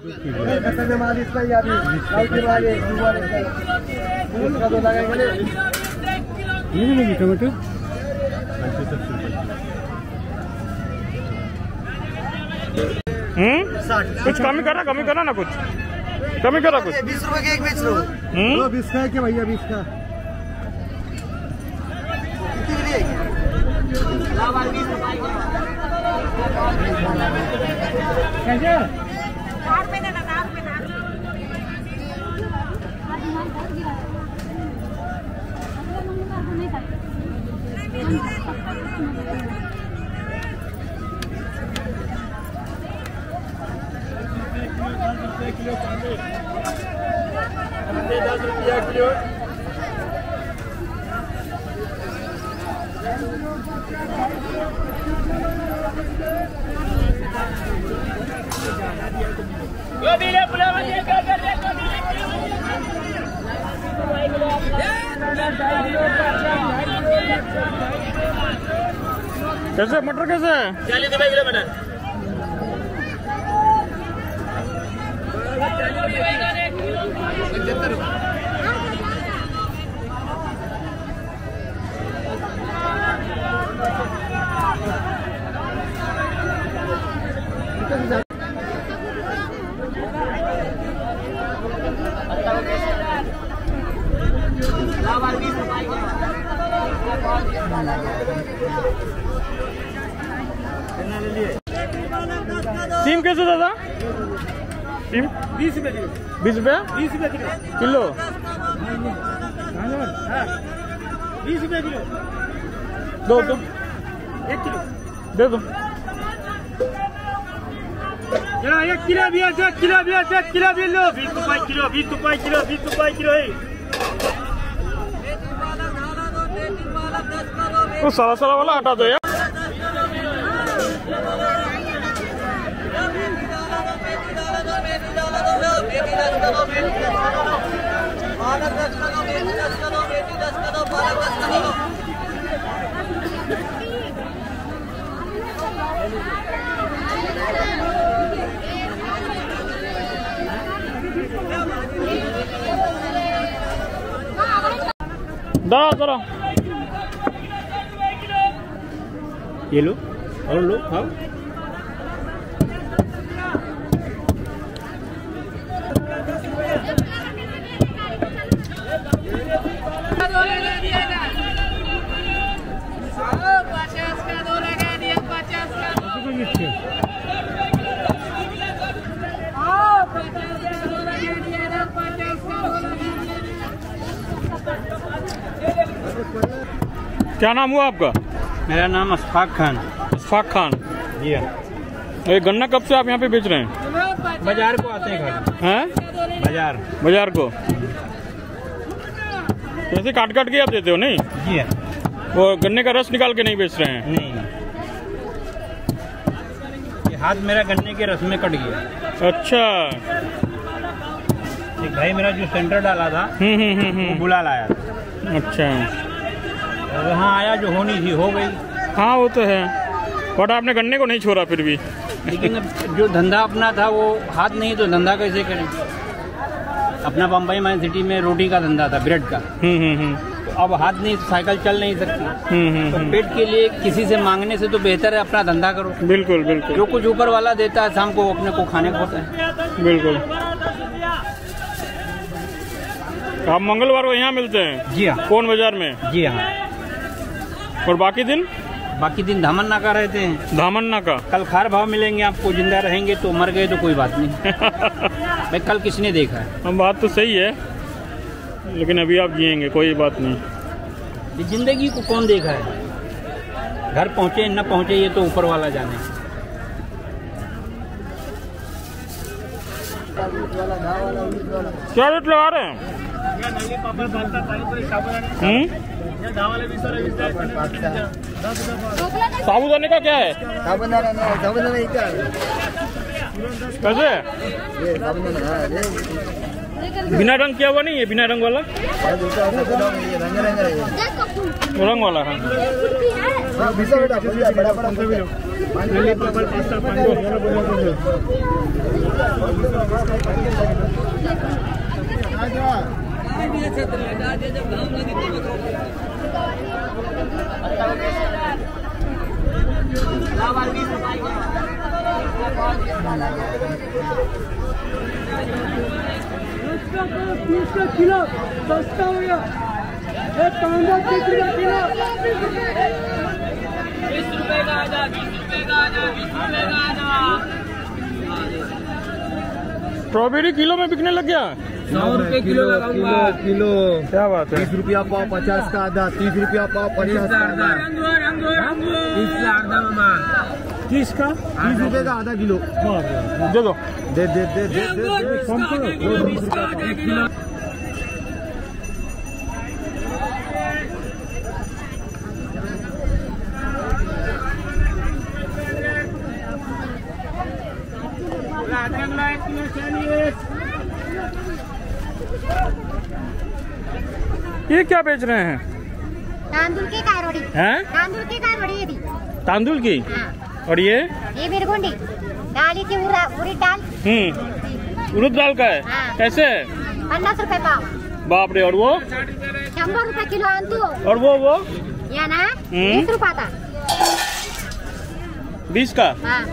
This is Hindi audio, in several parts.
टमाटर कुछ कमी करा ना, कुछ कमी करा कुछ। 20 रुपए के एक बेच रहा हूँ। 20 का है क्या भैया? 20 का कैसे? किलो 10 रुपया किलो। कैसे मटर कैसे है? 40 रुपए किलो मटर। सीम कैसे दादा? सीम 20 रुपए किलो। 20 रुपया? 20 रुपए किलो। 20 रुपए किलो। दो 1 किलो दे दो। 1 किलो भी है, 1 किलो भी है, 1 किलो भी लो। 20 रुपए किलो, 20 रुपए किलो, 20 रुपए किलो है। तो सारा वाला हटा दो यार। जरा ये लो और लो खाओ। क्या नाम हुआ आपका? मेरा नाम अशफाक खान। अशफाक खान जी हाँ। ये गन्ना कब से आप यहाँ पे बेच रहे हैं? बाजार को आते हैं हैं? बाजार को कैसे काट के आप देते हो? नहीं जी हाँ। वो गन्ने का रस निकाल के नहीं बेच रहे हैं? नहीं, ये हाथ मेरा गन्ने के रस में कट गया। अच्छा। एक भाई मेरा जो सेंटर डाला था वो बुला लाया। अच्छा। वहाँ आया, जो होनी थी हो गई। हाँ वो तो है, बट आपने गन्ने को नहीं छोड़ा फिर भी। लेकिन जो धंधा अपना था वो हाथ नहीं, तो धंधा कैसे करें? अपना बम्बई माइन सिटी में रोटी का धंधा था, ब्रेड का। तो अब हाथ नहीं, तो साइकिल चल नहीं सकती। तो पेट के लिए किसी से मांगने से तो बेहतर है अपना धंधा करो। बिल्कुल बिल्कुल। जो कुछ ऊपर वाला देता है शाम को अपने को खाने को होता है। बिल्कुल। आप मंगलवार को यहाँ मिलते हैं? जी हाँ। कौन बाजार में? जी हाँ। और बाकी दिन? बाकी दिन धामन नाका रहते हैं। धामन नाका। कल खार भाव मिलेंगे आपको, जिंदा रहेंगे तो, मर गए तो कोई बात नहीं। भाई कल किसने देखा है? हम बात तो सही है, लेकिन अभी आप जिएंगे, कोई बात नहीं। जिंदगी को कौन देखा है? घर पहुँचे न पहुँचे ये तो ऊपर वाला जाने। क्या रेट लगा रहे हैं? साबुदाने का क्या है? कैसे? बिना रंग किया हुआ नहीं है? बिना रंग वाला? रंग वाला है। किलो सस्ता हो गया। 30 रुपए किलो। 20 रुपए का आजा, 20 रुपए का आजा, 20 रुपए का आजा। स्ट्रॉबेरी किलो में बिकने लग गया। 100 रुपए किलो लगाऊंगा। किलो क्या बात है। 20 रुपया पाव, 50 का आधा, 30 रुपया पाव, 50 का आधा। 30 का 30 रुपए का आधा किलो दे दो। दे दे दे दे ये क्या बेच रहे हैं? तांदूल की कारोड़ी हैं? तांदूल की कारोड़ी ये भी। तांदूल की। हाँ। और ये बिरगुंडी डाली थी उड़द दाल। उड़द दाल का है। हाँ। कैसे? 50 रुपए पाव। बाप रे। और वो 100 रुपए किलो आंतू। और वो या ना 20 रुपया था। 20 का। हाँ।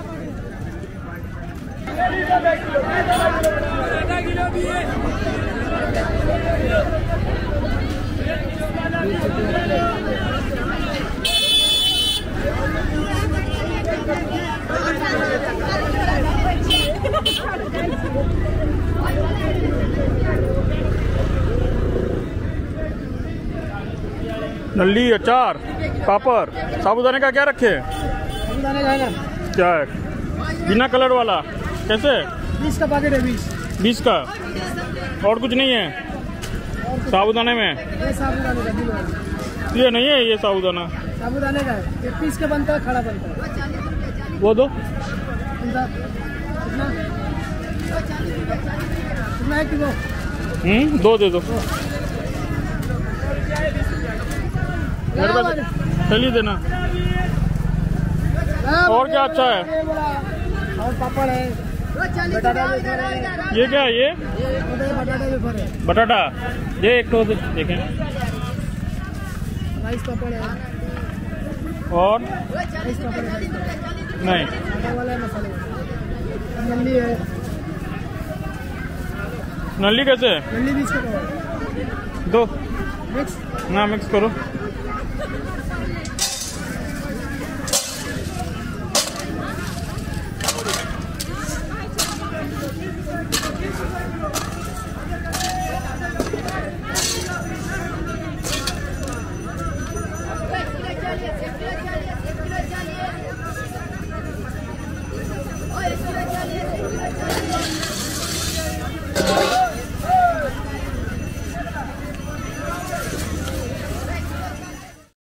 नल्ली, अचार, पापड़, साबूदाने का क्या रखे? साबूदाने का है ना, क्या है? बिना कलर वाला कैसे? 20 का पैकेट है। 20 का। और कुछ नहीं है साबूदाने में? ये साबूदाने का किलो है। ये नहीं है ये साबूदाना? साबूदाने का है। ये पीस के बनता है, खड़ा बनता है। वो दो। कितना है किलो? दो दे दो। मेरे पास चलिए देना। और क्या अच्छा है? और पापड़ है, बटाटा वेफर है। ये क्या है? ये बटाटा वेफर है। बटाटा। ये एक तो देखें। राइस पापड़ है। और राइस पापड़ है नहीं। आटा वाला है, मसाले नल्ली है। नल्ली कैसे? नल्ली 20 का पाव। दो मिक्स ना मिक्स करो।